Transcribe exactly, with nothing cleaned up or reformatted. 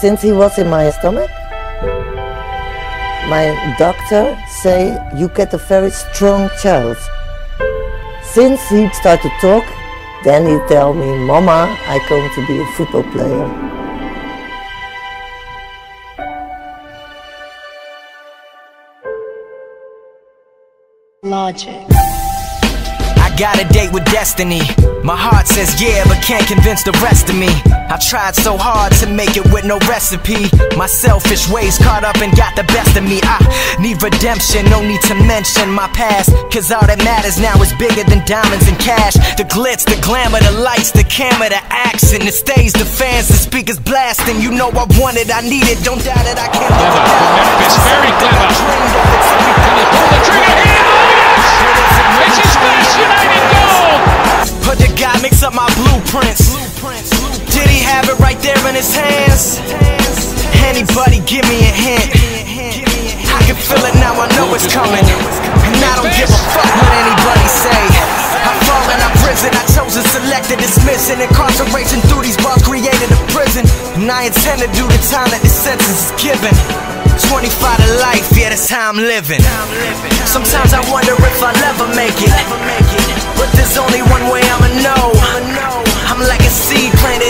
since he was in my stomach, my doctor say you get a very strong child. Since he started to talk, then he tell me, Mama, I'm going to be a football player. Logic. I got a date with destiny. My heart says yeah, but can't convince the rest of me. I tried so hard to make it with no recipe. My selfish ways caught up and got the best of me. I need redemption, no need to mention my past, cause all that matters now is bigger than diamonds and cash. The glitz, the glamour, the lights, the camera, the action, the stage, the fans, the speakers blasting. You know I want it, I need it, don't doubt it, I can't live without it. Memphis, very clever. Can he pull the trigger here? It's his first United goal! But the guy mix up my blueprints. Did he have it right there in his hands? Anybody give me a hint? I can feel it now, I know it's coming. And I don't give a fuck what anybody say. I'm falling out of prison, I chose to select and dismiss. And incarceration through these bars created a prison. And I intend to do the time that this sentence is given. Twenty-five to life, yeah, that's how I'm living. Sometimes I wonder if I'll ever make it, but there's only one way I'ma know. I'm like a seed planted